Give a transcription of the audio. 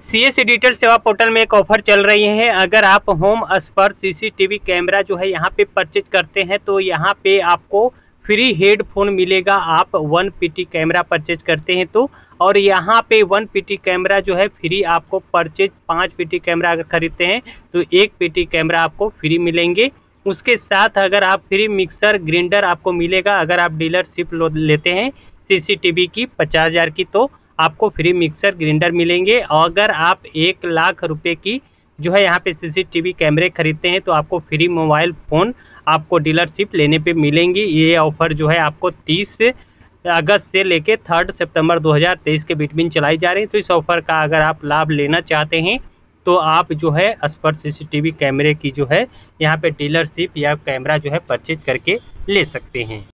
CS digital सेवा portal में एक ऑफर चल रही है। अगर आप होम स्पर्श सीसीटीवी कैमरा जो है यहाँ पे परचेज करते हैं तो यहाँ पे आपको फ्री हेडफोन मिलेगा। आप 1 PT कैमरा परचेज करते हैं तो, और यहाँ पे 1 PT कैमरा जो है फ्री आपको परचेज, 5 PT कैमरा अगर खरीदते हैं तो 1 PT कैमरा आपको फ्री मिलेंगे। उसके साथ अगर आप फ्री मिक्सर ग्राइंडर आपको मिलेगा। अगर आप डीलरशिप लेते हैं CCTV की 50,000 की तो आपको फ्री मिक्सर ग्राइंडर मिलेंगे। और अगर आप 1 लाख रुपए की जो है यहाँ पे CCTV कैमरे खरीदते हैं तो आपको फ्री मोबाइल फ़ोन आपको डीलरशिप लेने पे मिलेंगी। ये ऑफ़र जो है आपको 30 अगस्त से लेके 3 सितंबर 2023 के बीच में चलाई जा रही है। तो इस ऑफ़र का अगर आप लाभ लेना चाहते हैं तो आप जो है स्पर्श CCTV कैमरे की जो है यहाँ पे डीलरशिप या कैमरा जो है परचेज करके ले सकते हैं।